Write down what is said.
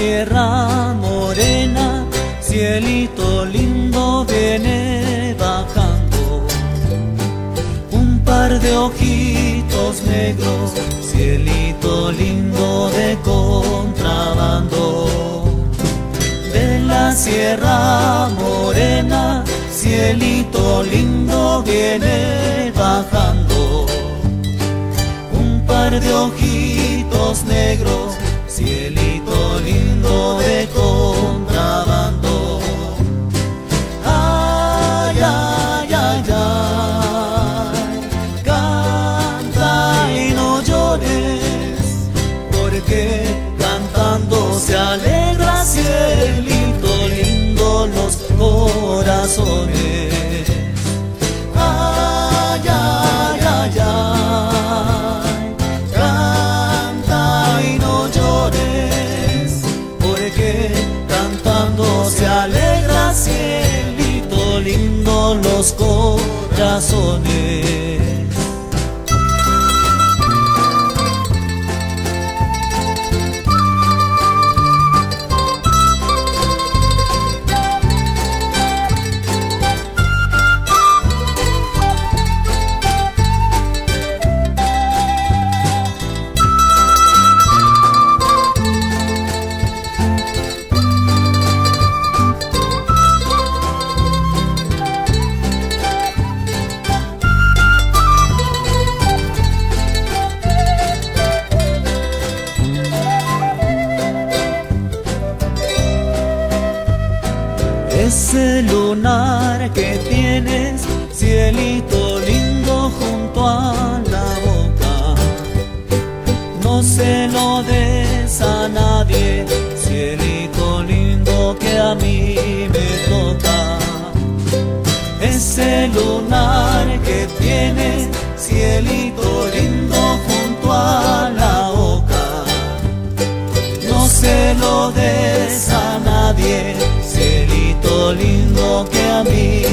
Sierra Morena, cielito lindo viene bajando. Un par de ojitos negros, cielito lindo de contrabando. De la Sierra Morena, cielito lindo viene bajando. Un par de ojitos negros, cielito lindo de contrabando. Ay, ay, ay, ay, canta y no llores, porque cantando se alegra, cielito lindo, los corazones. Ay, ay, ay, ay, canta y no llores, porque cantando se alegra, cielito lindo, los corazones. Ese lunar que tienes, cielito lindo, junto a la boca, no se lo des a nadie, cielito lindo que a mí me toca. Ese lunar que tienes, cielito lindo, junto a la boca, no se lo des a nadie, cielito lindo que a mí